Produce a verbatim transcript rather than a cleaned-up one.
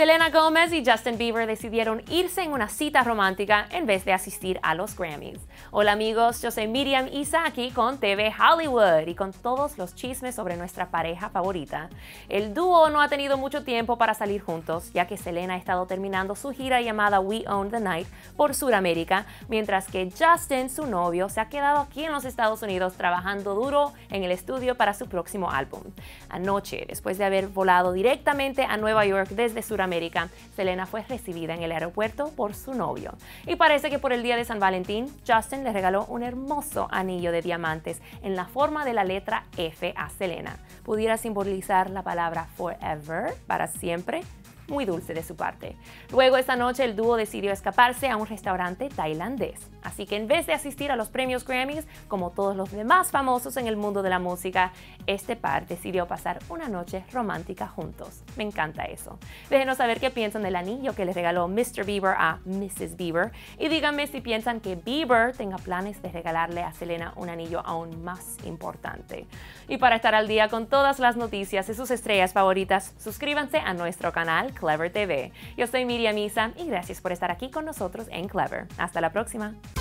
Selena Gomez y Justin Bieber decidieron irse en una cita romántica en vez de asistir a los Grammys. Hola amigos, yo soy Miriam Isa aquí con T V Hollywood y con todos los chismes sobre nuestra pareja favorita. El dúo no ha tenido mucho tiempo para salir juntos, ya que Selena ha estado terminando su gira llamada We Own the Night por Sudamérica, mientras que Justin, su novio, se ha quedado aquí en los Estados Unidos trabajando duro en el estudio para su próximo álbum. Anoche, después de haber volado directamente a Nueva York desde Sudamérica, Selena fue recibida en el aeropuerto por su novio. Y parece que por el día de San Valentín, Justin le regaló un hermoso anillo de diamantes en la forma de la letra F a Selena. Pudiera simbolizar la palabra forever, para siempre. Muy dulce de su parte. Luego esta noche el dúo decidió escaparse a un restaurante tailandés. Así que en vez de asistir a los premios Grammys, como todos los demás famosos en el mundo de la música, este par decidió pasar una noche romántica juntos. Me encanta eso. Déjenos saber qué piensan del anillo que le regaló mister Bieber a missus Bieber y díganme si piensan que Bieber tenga planes de regalarle a Selena un anillo aún más importante. Y para estar al día con todas las noticias de sus estrellas favoritas, suscríbanse a nuestro canal Clever T V. Yo soy Miriam Isa y gracias por estar aquí con nosotros en Clever. Hasta la próxima.